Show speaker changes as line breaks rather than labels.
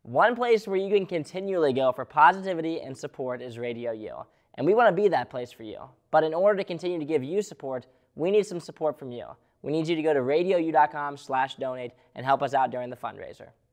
One place where you can continually go for positivity and support is RadioU, and we want to be that place for you. But in order to continue to give you support, we need some support from you. We need you to go to radiou.com/donate and help us out during the fundraiser.